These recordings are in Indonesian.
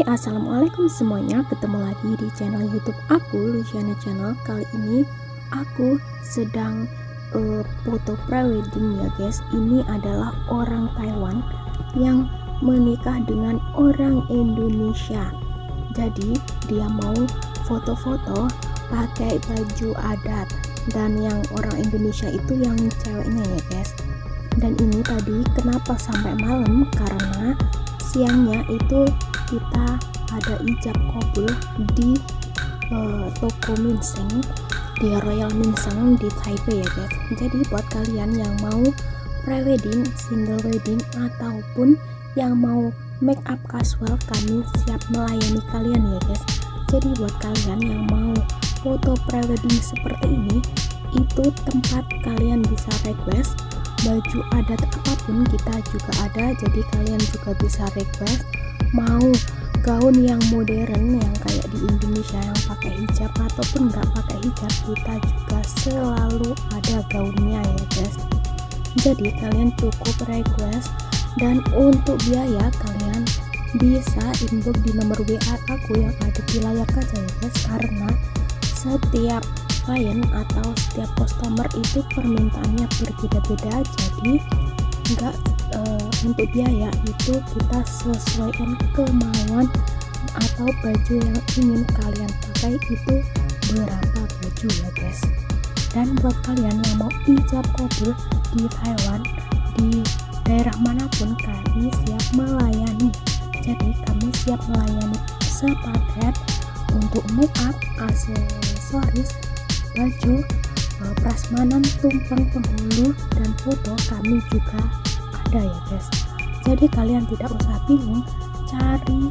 Assalamualaikum semuanya. Ketemu lagi di channel YouTube aku, Luciana Channel. Kali ini aku sedang foto prewedding ya guys. Ini adalah orang Taiwan yang menikah dengan orang Indonesia. Jadi dia mau foto-foto pakai baju adat, dan yang orang Indonesia itu yang ceweknya ya guys. Dan ini tadi kenapa sampai malam, karena siangnya itu kita ada ijab kabul di toko Minseng, di Royal Minseng di Taipei ya guys. Jadi buat kalian yang mau prewedding, single wedding, ataupun yang mau make up casual, kami siap melayani kalian ya guys. Jadi buat kalian yang mau foto prewedding seperti ini, itu tempat kalian bisa request baju adat apapun, kita juga ada. Jadi kalian juga bisa request mau gaun yang modern yang kayak di Indonesia yang pakai hijab ataupun nggak pakai hijab, kita juga selalu ada gaunnya ya guys. Jadi kalian cukup request, dan untuk biaya kalian bisa inbox di nomor WA aku yang ada di layar kaca ya guys, karena setiap klien atau setiap customer itu permintaannya berbeda-beda. Jadi enggak untuk biaya itu kita sesuaikan kemauan atau baju yang ingin kalian pakai itu berapa baju ya guys. Dan buat kalian yang mau ijab kabul di Taiwan, di daerah manapun, kami siap melayani. Jadi kami siap melayani sepaket untuk make up, aksesoris, baju, prasmanan, tumpeng, penghulu, dan foto kami juga ada ya guys. Jadi kalian tidak usah bingung cari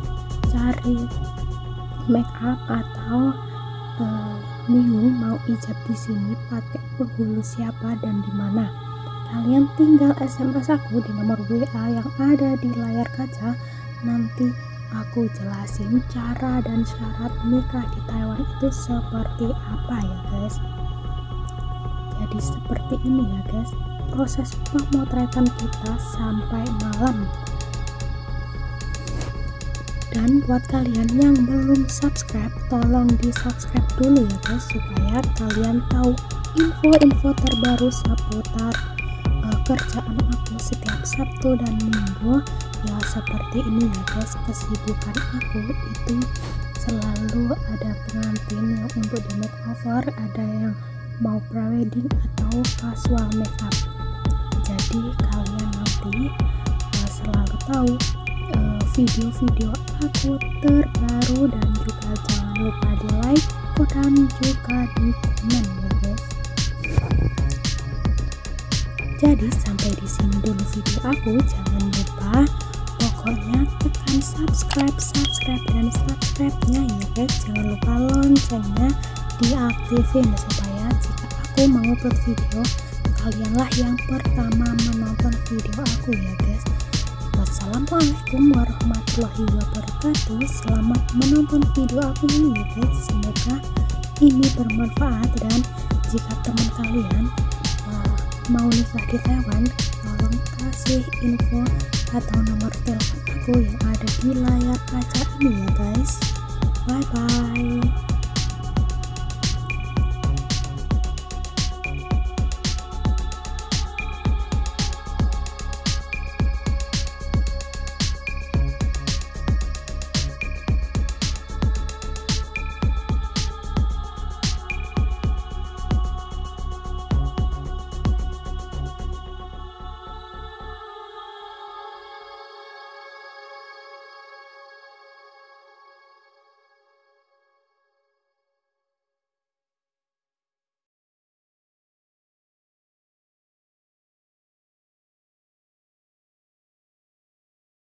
make up atau bingung mau ijab di sini pakai penghulu siapa dan di mana. Kalian tinggal SMS aku di nomor WA yang ada di layar kaca. Nanti aku jelasin cara dan syarat nikah di Taiwan itu seperti apa ya guys. Jadi seperti ini ya guys proses pemotretan kita sampai malam. Dan buat kalian yang belum subscribe, tolong di subscribe dulu ya guys, supaya kalian tahu info-info terbaru seputar kerjaan aku setiap Sabtu dan Minggu. Ya seperti ini ya guys, kesibukan aku itu selalu ada pengantin yang untuk di makeover, ada yang mau prewedding atau casual makeup. Jadi kalian nanti selalu tahu video-video aku terbaru, dan juga jangan lupa di like dan juga di komen ya guys. Jadi sampai di sini dulu video aku, jangan lupa pokoknya tekan subscribe dan subscribe-nya ya guys. Jangan lupa loncengnya diaktifin supaya jika aku mengupload video, kalianlah yang pertama menonton video aku ya guys. Wassalamualaikum warahmatullahi wabarakatuh. Selamat menonton video aku ini ya guys. Semoga ini bermanfaat, dan jika teman kalian mau nikah di Taiwan, tolong kasih info atau nomor telepon aku yang ada di layar kaca ini ya guys. Bye bye.